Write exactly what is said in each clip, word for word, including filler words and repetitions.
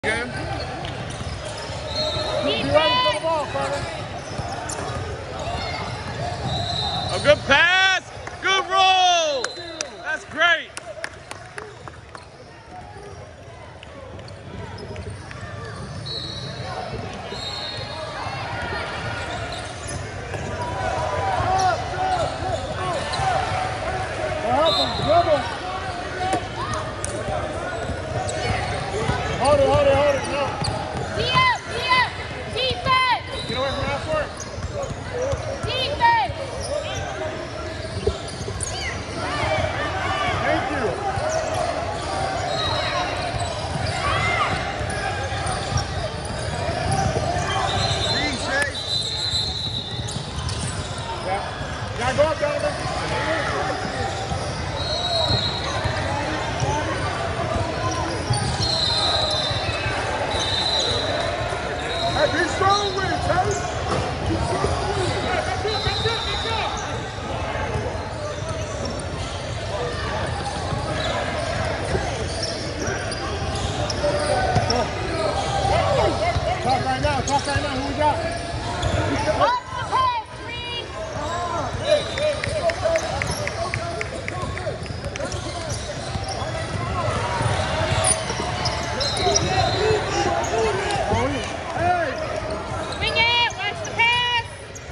A good pass, good roll. That's great. Help him, dribble. Hold it, hold it, hold it. No. D up, D up. Defense. Get away from that court. Defense. Thank you. Green shake. Yeah. Gotta go up, Donovan. Hey, be strong with it, Terry. Be strong with it. That's it, that's it, that's it. Talk right now, talk right now. Who we got? Up the pass, Green. Hey! Bring it. Watch the pass.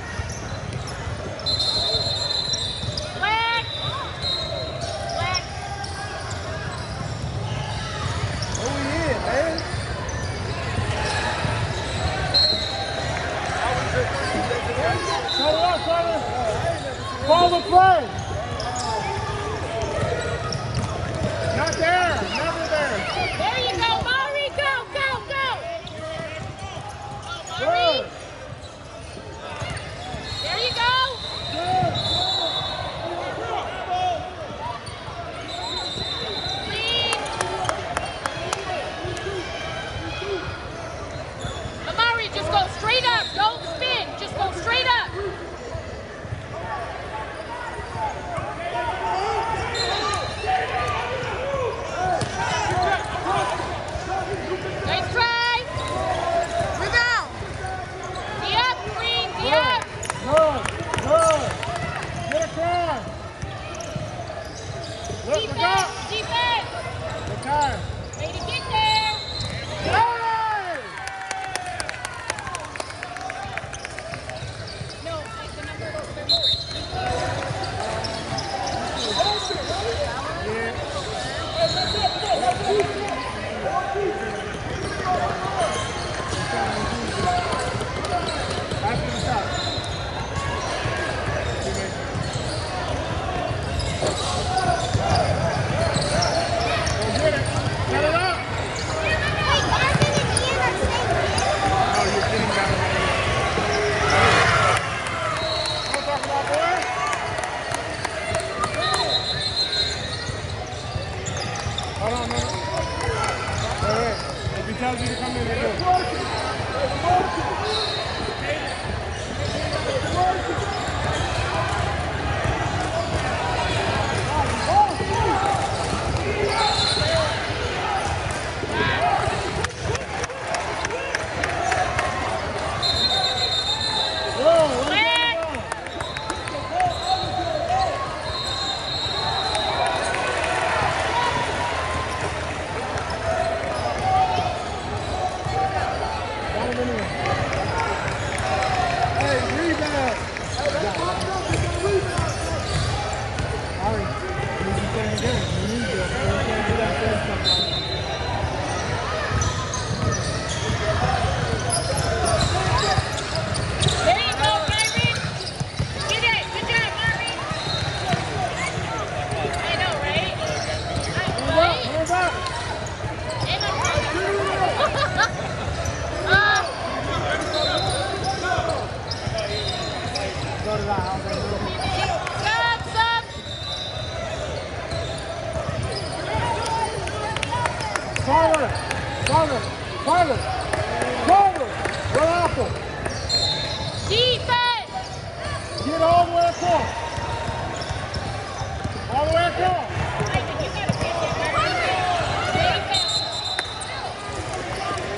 Black. Black. Where we in, man? Shut it up, shut it. Call the play. Not there, never there. There you go, Maury. Go, go, go. Good. Maury. There you go. Good. Green. Amari, just go straight up. Don't spin. Just go straight up. Nice try. Rebound. D up, Green. D up. Good, good. Get across. Look, look out. Defense. Defense. Good time. Way to get there. Hey! No, it's the number over there. After the shot. Go get it. Cut it up. Oh, you're getting down right here. What talk about, boy? Hold on, man. Wait, wait. If he tells you to come in, then go. Forward! Forward! Forward! Forward! Go apple! Defense! Get all the way across! All the way across! Isaac, you gotta pitch it. Defense!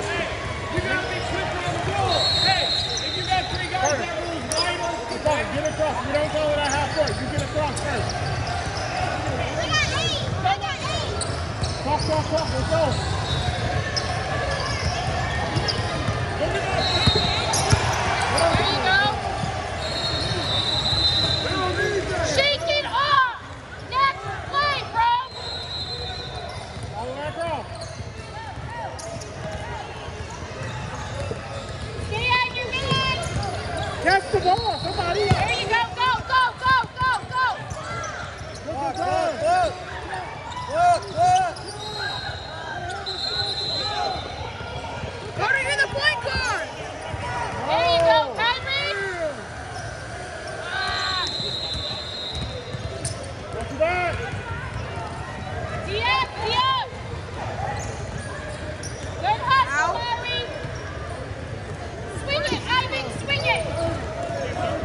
Catch the ball, somebody. There you go, go, go, go, go, go. Look, look, look. Look, look. Carter, you're the point guard. There you go, Kyrie. Ah. What's that? D F, D F. Good hustle, Larry. Swing it, Ivan, swing it.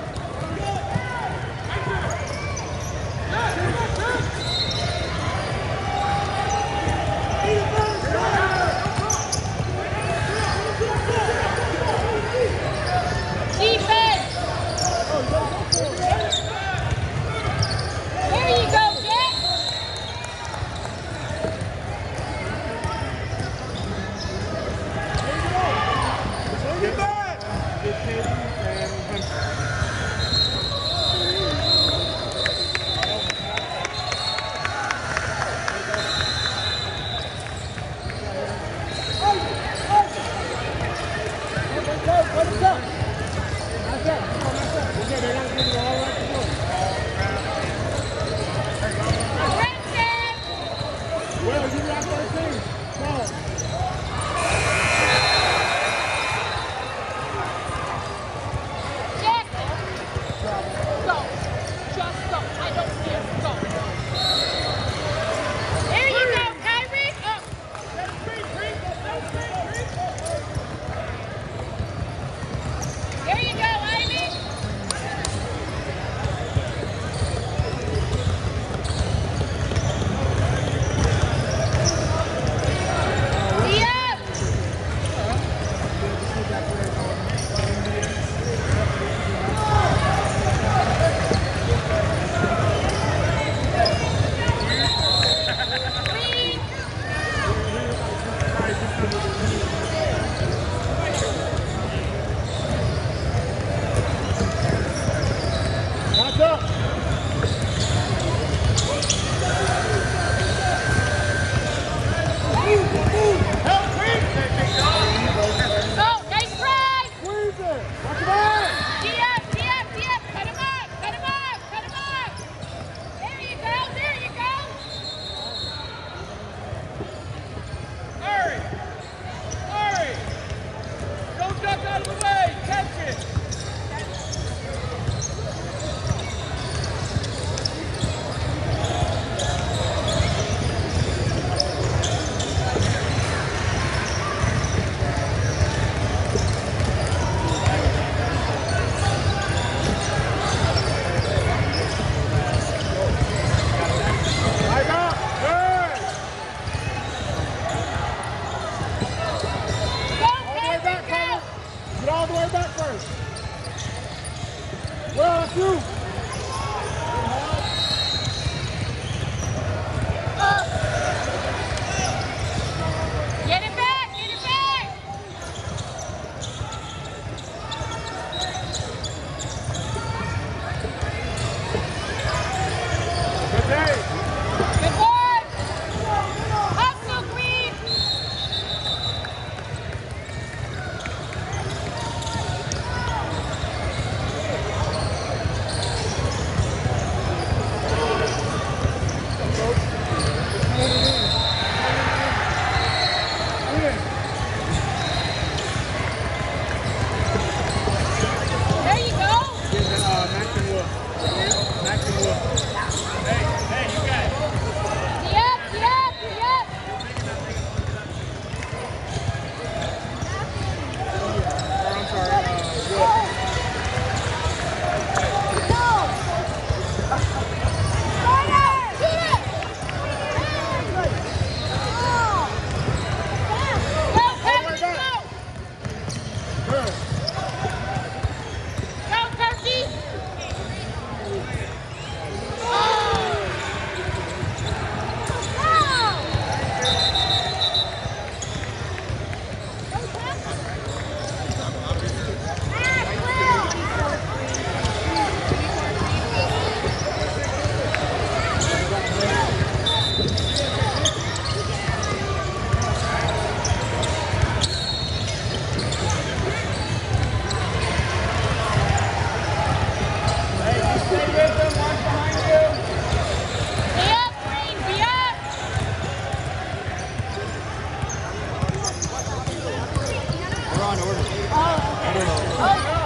in order. Oh, I don't know. oh,